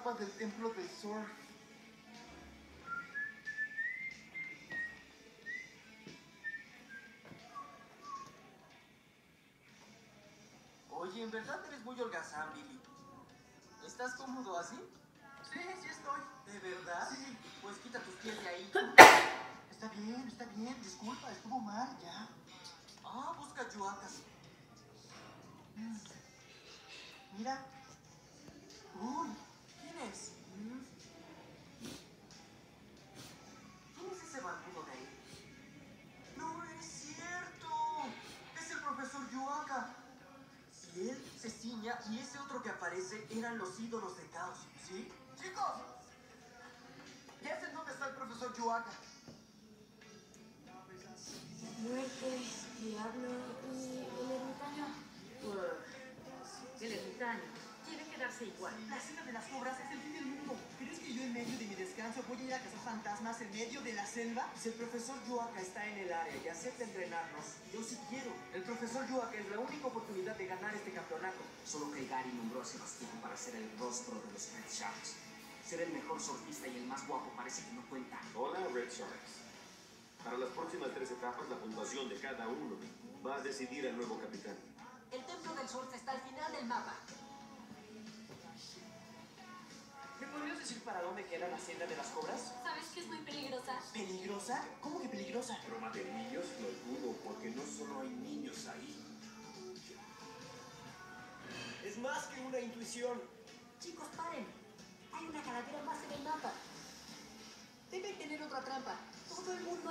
mapa del templo del surf. Oye, en verdad eres muy holgazán, Billy. ¿Estás cómodo así? Sí, sí estoy. ¿De verdad? Sí. Pues quita tus pies de ahí. Está bien. Disculpa, estuvo mal, ya. Ah, busca yuacas. Mira. Uy. ¿Quién es? ¿Quién es ese barbudo de ahí? ¡No es cierto! ¡Es el profesor Yuaca! Y él, Ceciña y ese otro que aparece eran los ídolos de Caos, ¿sí? ¡Chicos! Ya sé dónde está el profesor Yuaca. Muerte, diablo y el ermitaño. El ermitaño quiere quedarse igual. La cena de las cobras es el fin del mundo. ¿Crees que yo en medio de mi descanso voy a ir a cazar fantasmas en medio de la selva? Si el profesor Yuaca está en el área y acepta entrenarnos, yo sí quiero. El profesor Yuaca es la única oportunidad de ganar este campeonato. Solo que Gary nombró a Sebastián para ser el rostro de los Red Sharks. Ser el mejor surfista y el más guapo parece que no cuenta. Hola, Red Sharks. Para las próximas 3 etapas, la puntuación de cada uno va a decidir al nuevo capitán. El templo del surf está al final del mapa. ¿Me podrías decir para dónde queda la senda de las cobras? ¿Sabes que es muy peligrosa? ¿Peligrosa? ¿Cómo que peligrosa? Broma de niños, lo dudo, porque no solo hay niños ahí. Es más que una intuición. Chicos, paren. Hay una calavera más en el mapa. Debe tener otra trampa. Todo el mundo